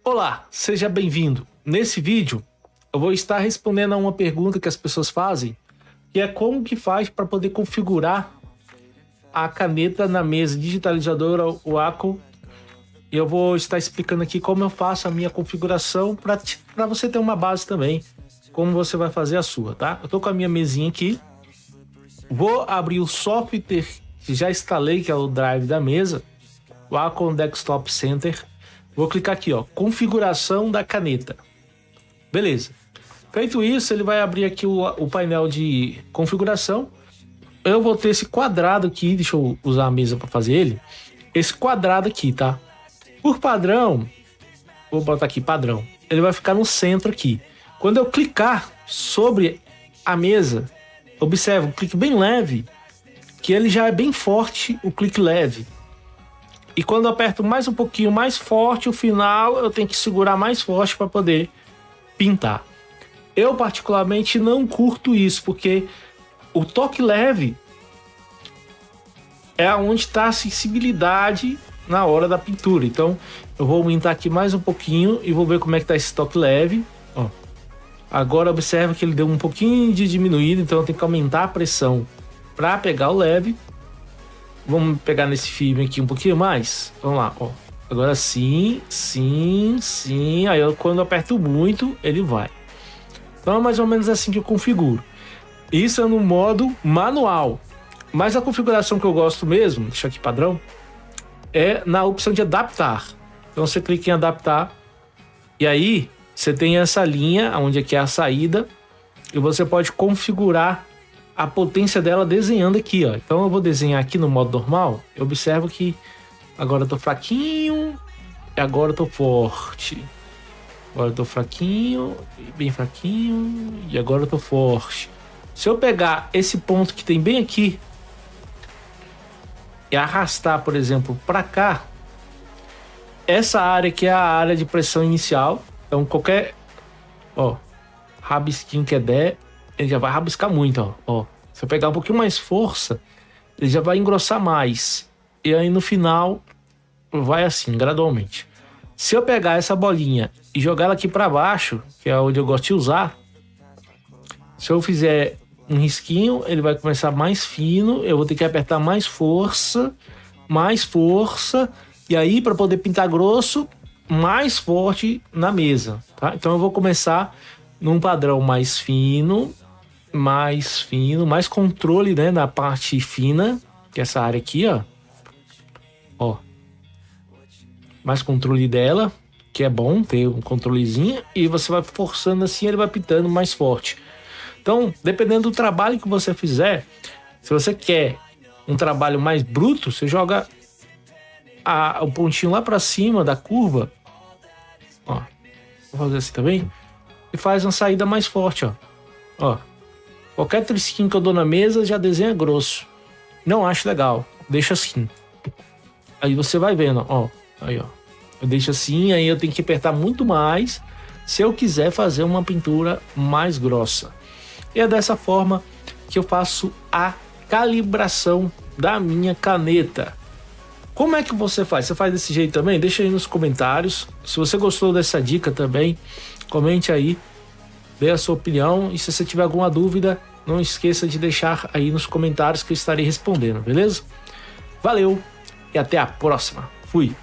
Olá, seja bem-vindo. Nesse vídeo, eu vou estar respondendo a uma pergunta que as pessoas fazem, que é como que faz para poder configurar a caneta na mesa digitalizadora Wacom. E eu vou estar explicando aqui como eu faço a minha configuração para você ter uma base também, como você vai fazer a sua, tá? Eu tô com a minha mesinha aqui, vou abrir o software que já instalei, que é o drive da mesa, Wacom Desktop Center. Vou clicar aqui, ó, configuração da caneta. Beleza. Feito isso, ele vai abrir aqui o painel de configuração. Eu vou ter esse quadrado aqui, deixa eu usar a mesa para fazer ele. Esse quadrado aqui, tá? Por padrão, vou botar aqui padrão. Ele vai ficar no centro aqui. Quando eu clicar sobre a mesa, observa, um clique bem leve, que ele já é bem forte, o clique leve. E quando eu aperto mais um pouquinho mais forte, o final eu tenho que segurar mais forte para poder pintar. Eu particularmente não curto isso, porque o toque leve é onde está a sensibilidade na hora da pintura. Então eu vou aumentar aqui mais um pouquinho e vou ver como é que está esse toque leve. Ó. Agora observa que ele deu um pouquinho de diminuída, então eu tenho que aumentar a pressão para pegar o leve. Vamos pegar nesse filme aqui um pouquinho mais. Vamos lá, ó. Agora sim, sim, sim. Aí quando eu aperto muito, ele vai. Então é mais ou menos assim que eu configuro. Isso é no modo manual. Mas a configuração que eu gosto mesmo, deixa aqui padrão, é na opção de adaptar. Então você clica em adaptar. E aí você tem essa linha, onde aqui é a saída. E você pode configurar a potência dela desenhando aqui, ó. Então eu vou desenhar aqui no modo normal. Eu observo que agora eu tô fraquinho e agora eu tô forte. Agora eu tô fraquinho, bem fraquinho e agora eu tô forte. Se eu pegar esse ponto que tem bem aqui e arrastar, por exemplo, para cá, essa área aqui é a área de pressão inicial. Então qualquer, ó, rabisquinho que der, ele já vai rabiscar muito, ó. Se eu pegar um pouquinho mais força, ele já vai engrossar mais. E aí no final vai assim, gradualmente. Se eu pegar essa bolinha e jogar ela aqui para baixo, que é onde eu gosto de usar, se eu fizer um risquinho, ele vai começar mais fino, eu vou ter que apertar mais força, e aí para poder pintar grosso, mais forte na mesa, tá? Então eu vou começar num padrão mais fino, mais controle, né, na parte fina, que é essa área aqui, ó, mais controle dela, que é bom ter um controlezinho, e você vai forçando assim, ele vai pintando mais forte. Então, dependendo do trabalho que você fizer, se você quer um trabalho mais bruto, você joga o pontinho lá para cima da curva, ó, vou fazer assim também, e faz uma saída mais forte, ó. Qualquer trisquinho que eu dou na mesa já desenha grosso. Não acho legal. Deixa assim. Aí você vai vendo, ó. Aí, ó. Eu deixo assim, aí eu tenho que apertar muito mais se eu quiser fazer uma pintura mais grossa. E é dessa forma que eu faço a calibração da minha caneta. Como é que você faz? Você faz desse jeito também? Deixa aí nos comentários. Se você gostou dessa dica também, comente aí. Dê a sua opinião e se você tiver alguma dúvida, não esqueça de deixar aí nos comentários que eu estarei respondendo, beleza? Valeu e até a próxima. Fui!